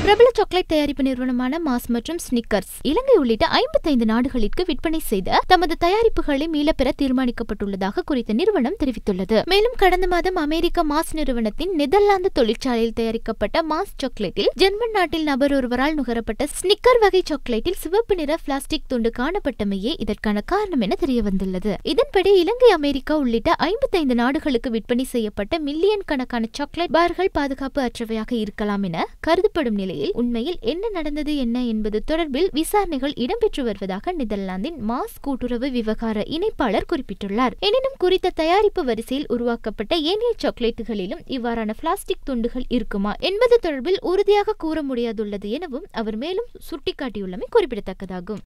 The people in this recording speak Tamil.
பிரபல சாக்லேட் தயாரிப்பு நிறுவனமான மாஸ் மற்றும் ஸ்னிக்கர்ஸ் இலங்கை உள்ளிட்ட 55 நாடுகளுக்கு விற்பனை செய்த தமது தயாரிப்புகளை மீளப்பெற தீர்மானிக்கப்பட்டுள்ளதாக குறித்த நிறுவனம் தெரிவித்துள்ளது. மேலும் கடந்த மாதம் அமெரிக்க மாஸ் நிறுவனத்தின் நெதர்லாந்து தொழிற்சாலையில் தயாரிக்கப்பட்ட மாஸ் சாக்லேட்டில் ஜெர்மன் நாட்டில் நபர் ஒருவரால் நுகரப்பட்ட ஸ்னிக்கர் வகை சாக்லேட்டில் சிவப்பு நிற பிளாஸ்டிக் துண்டு காணப்பட்டமையே இதற்கான காரணம் என தெரியவந்துள்ளது. இதன்படி இலங்கை, அமெரிக்கா உள்ளிட்ட 55 நாடுகளுக்கு விற்பனை செய்யப்பட்ட மில்லியன் கணக்கான சாக்லேட் பார்கள் பாதுகாப்பு அற்றவையாக இருக்கலாம் என கருதப்படும் நிலையில் உண்மையில் என்ன நடந்தது என்பது தொடர்பில் விசாரணைகள் இடம்பெற்று வருவதாக நெதர்லாந்தின் மாஸ் கூட்டுறவு விவகார இணைப்பாளர் குறிப்பிட்டுள்ளார். எனினும் குறித்த தயாரிப்பு வரிசையில் உருவாக்கப்பட்ட ஏனைய சாக்லேட்டுகளிலும் இவ்வாறான பிளாஸ்டிக் துண்டுகள் இருக்குமா என்பது தொடர்பில் உறுதியாக கூற முடியாதுள்ளது எனவும் அவர் மேலும் சுட்டிக்காட்டியுள்ளமை குறிப்பிடத்தக்கதாகும்.